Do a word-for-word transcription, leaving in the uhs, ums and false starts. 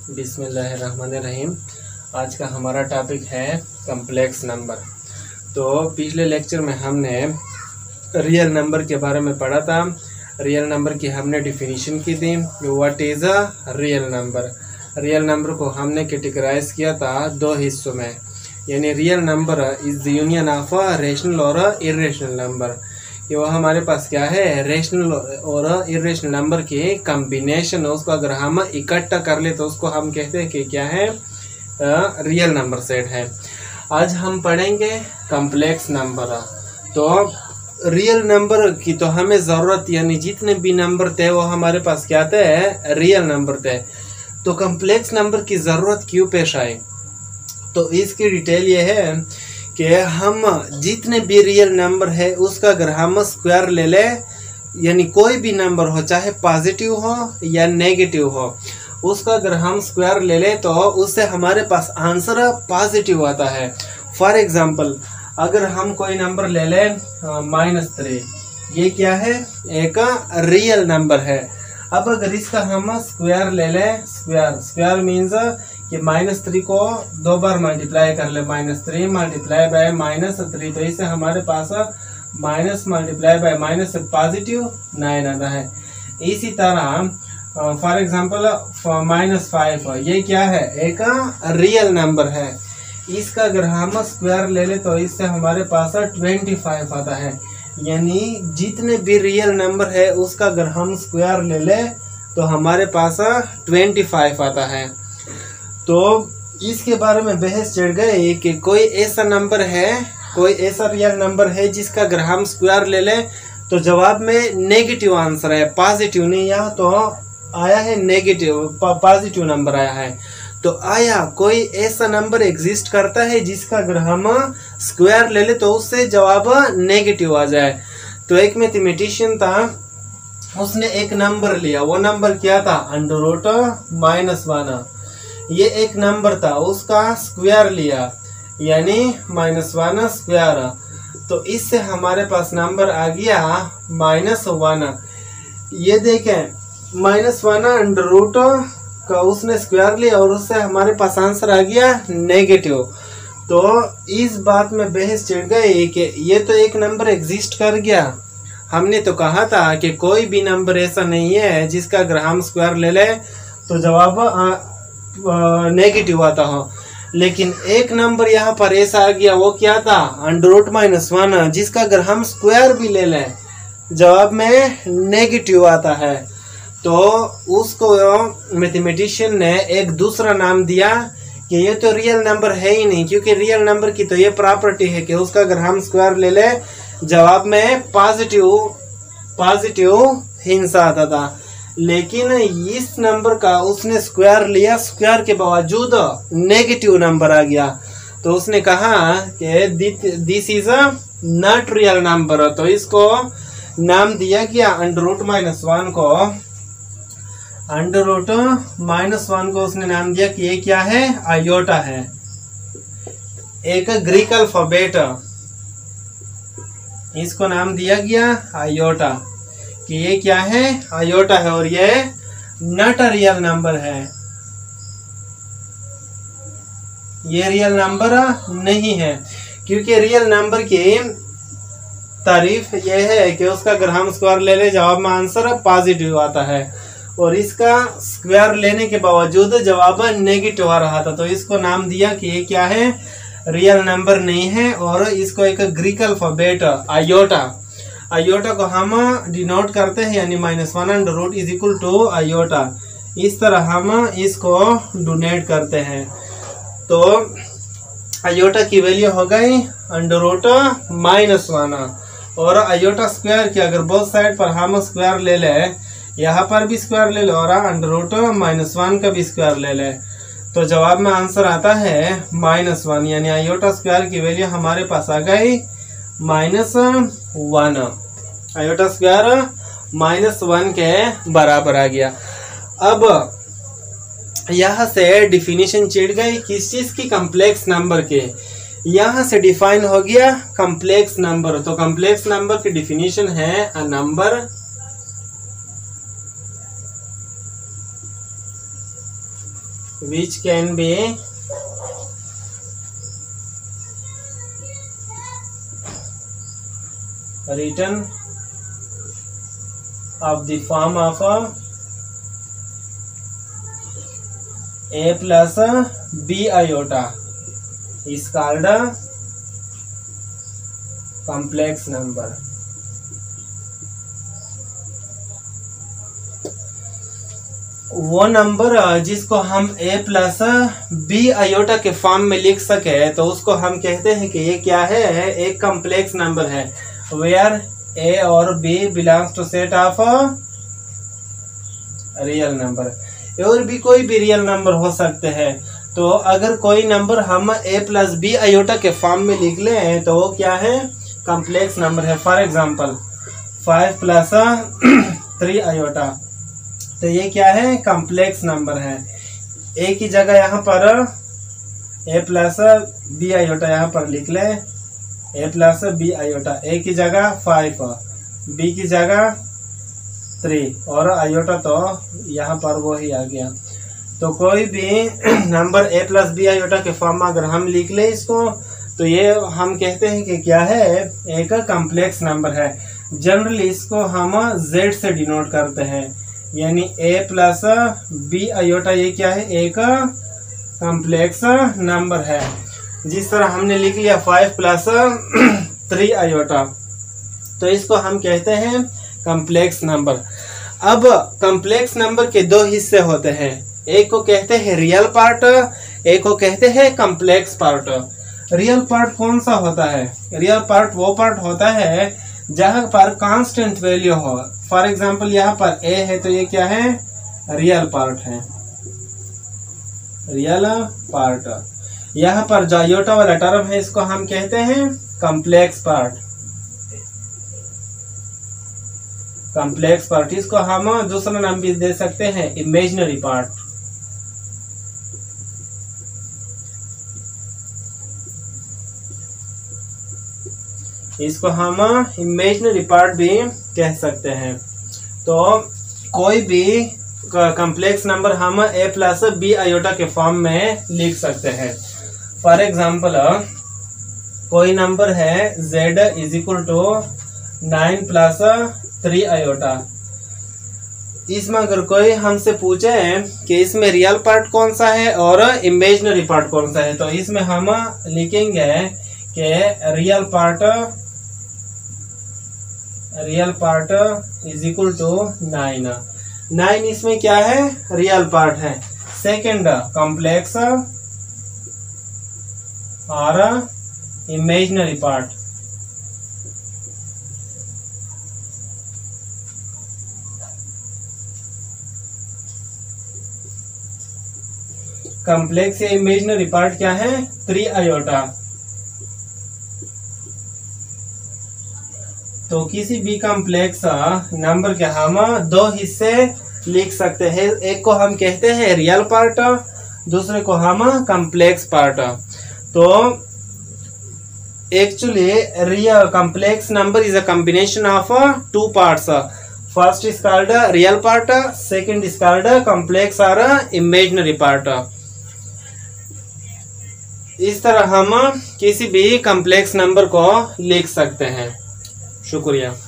बिस्मिल्लाहिर्रहमानिर्रहीम। आज का हमारा टॉपिक है कम्प्लेक्स नंबर। तो पिछले लेक्चर में हमने रियल नंबर के बारे में पढ़ा था। रियल नंबर की हमने डिफिनीशन की थी, what is a real number. Real number को हमने कैटेगराइज किया था दो हिस्सों में, यानी real number is the union of a rational और इर्रेशनल नंबर। ये वो हमारे पास क्या है, रेशनल और इर्रेशनल नंबर की कम्बिनेशन है। उसको अगर हम इकट्ठा कर ले तो उसको हम कहते हैं कि क्या है, रियल नंबर सेट है। आज हम पढ़ेंगे कम्प्लेक्स नंबर। तो रियल नंबर की तो हमें ज़रूरत, यानी जितने भी नंबर थे वो हमारे पास क्या थे, रियल नंबर थे। तो कम्प्लेक्स नंबर की ज़रूरत क्यों पेश आई, तो इसकी डिटेल ये है कि हम जितने भी रियल नंबर है उसका अगर हम स्क्वायर ले ले, यानी कोई भी नंबर हो, चाहे पॉजिटिव हो या नेगेटिव हो, उसका अगर हम स्क्वायर ले ले तो उससे हमारे पास आंसर पॉजिटिव आता है। फॉर एग्जांपल अगर हम कोई नंबर ले ले माइनस थ्री, ये क्या है, एक रियल नंबर है। अब अगर इसका हम स्क्वायर ले ले, स्क्वायर स्क्वायर मीन्स कि माइनस थ्री को दो बार मल्टीप्लाई कर ले, minus three multiply by minus three, तो इससे हमारे पास minus multiply by minus positive nine आता है। इसी तरह फॉर एग्जांपल माइनस फाइव, ये क्या है, एक रियल नंबर है। इसका अगर हम स्क्वायर ले ले तो इससे हमारे पास ट्वेंटी फाइव आता है। यानी जितने भी रियल नंबर है उसका अगर हम स्क्वायर ले ले तो हमारे पास ट्वेंटी फाइव आता है। तो इसके बारे में बहस चढ़ गए कि कोई ऐसा नंबर है, कोई ऐसा रियल नंबर है जिसका अगर हम स्क्वायर ले ले तो जवाब में नेगेटिव आंसर है, पॉजिटिव नहीं। यहाँ तो आया है नेगेटिव, पॉजिटिव नंबर आया है। तो आया कोई ऐसा नंबर एग्जिस्ट करता है जिसका अगर हम स्क्वायर ले ले तो उससे जवाब नेगेटिव आ जाए। तो एक मैथमेटिशियन था, उसने एक नंबर लिया, वो नंबर क्या था, अंडर रूट माइनस वन। ये एक नंबर था, उसका स्क्वायर लिया, यानी माइनस वन स्क्वायर। तो इससे हमारे पास नंबर आ गया माइनस वन। ये देखें, माइनस वन अंडर रूट का उसने स्क्वायर लिया और उससे हमारे पास आंसर आ गया नेगेटिव। तो इस बात में बहस चिढ़ गई कि ये तो एक नंबर एग्जिस्ट कर गया। हमने तो कहा था कि कोई भी नंबर ऐसा नहीं है जिसका अगर हम स्क्वायर ले ले तो जवाब नेगेटिव आता हो, लेकिन एक नंबर यहाँ पर ऐसा आ गया, वो क्या था, अंडर रूट माइनस वन, जिसका अगर हम स्क्वायर भी ले लें जवाब में नेगेटिव आता है। तो उसको मैथमेटिशियन ने एक दूसरा नाम दिया कि ये तो रियल नंबर है ही नहीं, क्योंकि रियल नंबर की तो ये प्रॉपर्टी है कि उसका अगर हम स्क्वायर ले ले जवाब में पॉजिटिव पॉजिटिव हिस्सा आता था। लेकिन इस नंबर का उसने स्क्वायर लिया, स्क्वायर के बावजूद नेगेटिव नंबर आ गया। तो उसने कहा कि this is a not real number. तो इसको नाम दिया गया अंडर रूट माइनस वन को, अंडर रूट माइनस वन को उसने नाम दिया कि ये क्या है, आयोटा है, एक ग्रीक अल्फाबेट। इसको नाम दिया गया आयोटा कि ये क्या है, आयोटा है, और ये नॉट अ रियल नंबर है, ये रियल नंबर नहीं है। क्योंकि रियल नंबर की तारीफ ये है कि उसका अगर हम स्क्वायर ले ले जवाब में आंसर पॉजिटिव आता है, और इसका स्क्वायर लेने के बावजूद जवाब नेगेटिव आ रहा था। तो इसको नाम दिया कि ये क्या है, रियल नंबर नहीं है, और इसको एक ग्रीक अल्फाबेट आयोटा, आयोटा को हम डिनोट करते हैं, यानी minus one under root is equal to iota. इस तरह हम इसको डोनेट करते हैं। तो आयोटा की वैल्यू हो गई अंडर रूट माइनस वन, और आयोटा स्क्वायर की अगर बोथ साइड पर हम स्क्वायर ले ले, यहाँ पर भी स्क्वायर ले लो और अंडर रूट माइनस वन का भी स्क्वायर ले ले, तो जवाब में आंसर आता है माइनस वन। यानी आयोटा स्क्वायर की वैल्यू हमारे पास आ गई minus one. Iota square minus one के बराबर आ गया। अब यहाँ से डिफिनीशन चिढ़ गई किस चीज की, कम्प्लेक्स नंबर के। यहाँ से डिफाइन हो गया कम्प्लेक्स नंबर। तो कम्प्लेक्स नंबर की डिफिनीशन है a number which can be written of the form of a plus b iota is called a complex number. वो नंबर जिसको हम a प्लस बी आयोटा के फॉर्म में लिख सके तो उसको हम कहते हैं कि ये क्या है, एक कम्प्लेक्स नंबर है। वेयर a और b belongs to set of real number. और भी कोई भी रियल नंबर हो सकते हैं। तो अगर कोई नंबर हम a प्लस बी आयोटा के फॉर्म में लिख लें तो वो क्या है, कम्प्लेक्स नंबर है। For example five plus three iota, तो ये क्या है, कम्प्लेक्स नंबर है। ए की जगह यहाँ पर ए प्लस बी आयोटा यहाँ पर लिख ले, A plus B iota, A की जगह फाइव, बी की जगह थ्री और आयोटा तो यहाँ पर वो ही आ गया। तो कोई भी नंबर ए प्लस बी आयोटा के फॉर्म में अगर हम लिख ले इसको तो ये हम कहते हैं कि क्या है, एक कम्प्लेक्स नंबर है। जनरली इसको हम जेड से डिनोट करते हैं, यानी a प्लस बी आयोटा ये क्या है, एक कम्प्लेक्स नंबर है। जिस तरह हमने लिख लिया फाइव प्लस थ्री आयोटा, तो इसको हम कहते हैं कम्प्लेक्स नंबर। अब कम्प्लेक्स नंबर के दो हिस्से होते हैं, एक को कहते हैं रियल पार्ट, एक को कहते हैं कम्प्लेक्स पार्ट। रियल पार्ट कौन सा होता है, रियल पार्ट वो पार्ट होता है जहां पर कांस्टेंट वैल्यू हो। फॉर एग्जाम्पल यहाँ पर a है तो ये क्या है, रियल पार्ट है, रियल पार्ट। यहाँ पर जो आयोटा वाला टर्म है इसको हम कहते हैं कम्प्लेक्स पार्ट, कम्प्लेक्स पार्ट। इसको हम दूसरा नाम भी दे सकते हैं इमेजिनरी पार्ट। इसको हम इमेजिनरी पार्ट भी कह सकते हैं। तो कोई भी कम्प्लेक्स नंबर हम a प्लस बी आयोटा के फॉर्म में लिख सकते हैं। फॉर एग्जाम्पल कोई नंबर है z is equal to nine plus three iota. इसमें अगर कोई हमसे पूछे कि इसमें रियल पार्ट कौन सा है और इमेजिनरी पार्ट कौन सा है, तो इसमें हम लिखेंगे कि real part real part is equal to nine. Nine इसमें क्या है, रियल पार्ट है। सेकंड कॉम्प्लेक्स और इमेजिनरी पार्ट। कॉम्प्लेक्स या इमेजिनरी पार्ट क्या है, थ्री आयोटा। तो किसी भी कॉम्प्लेक्स नंबर के हम दो हिस्से लिख सकते हैं, एक को हम कहते हैं रियल पार्ट, दूसरे को हम कॉम्प्लेक्स पार्ट। तो actually real complex number is a combination of two parts. First is called real part, second is called complex और इमेजिनरी पार्ट। इस तरह हम किसी भी कॉम्प्लेक्स नंबर को लिख सकते हैं। शुक्रिया।